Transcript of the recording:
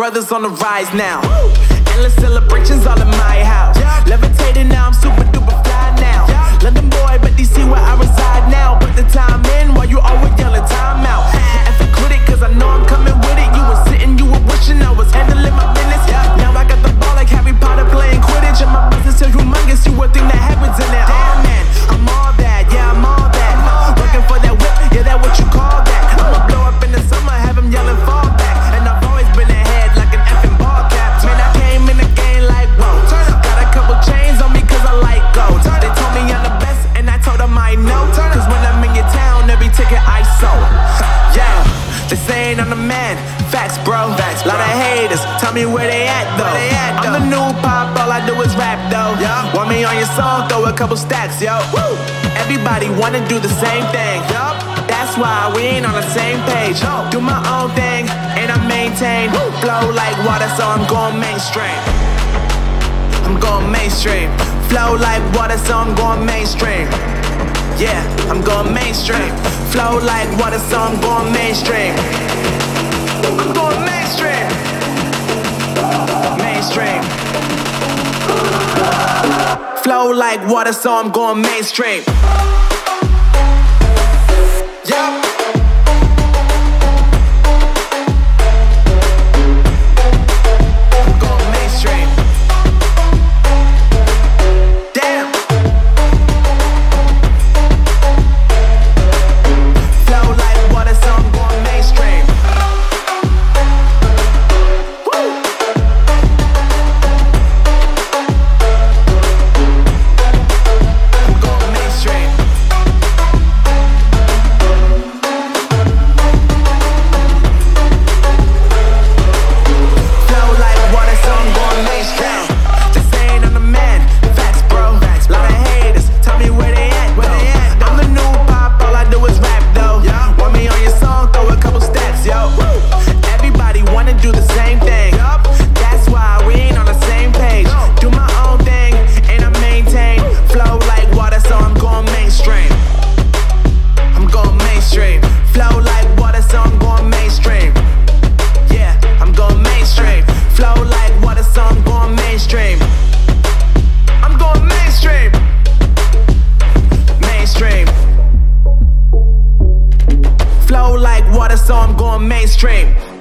brothers on the rise now. Endless celebrations all in my house. Levitating now, I'm super duper fly now. London boy, but DC where I reside now. Put the time in while you always yelling time out. And for quit it, cause I know I'm coming with it. You were sitting, you were wishing I was handling my business. Now I got the ball like Harry Potter playing Quidditch. And my business is humongous, you would think that happens in it. Oh man, I'm all that, yeah, I'm all that. Working for that whip, yeah, that what you call that. I'ma blow up in the summer, have them yelling fall back. And I've always been ahead like an effing ball cap. Man, I came in the game like, whoa. Got a couple chains on me cause I like gold. They told me I'm the best and I told them I know. Cause when I'm in your town, every ticket I sold. Yeah, they saying I'm the man. Facts, bro. Lot of haters, tell me where they at though. I'm the new pop, all I do is rap though. Want me on your song, throw a couple stacks, yo. Everybody wanna do the same thing. That's why we ain't on the same page. Do my own thing and I maintain. Flow like water, so I'm going mainstream. I'm going mainstream. Flow like water, so I'm going mainstream. Yeah, I'm going mainstream. Flow like water, so I'm going mainstream. I'm going mainstream. Mainstream. Flow like water, so I'm going mainstream. Yeah. Flow like water, so I'm going mainstream.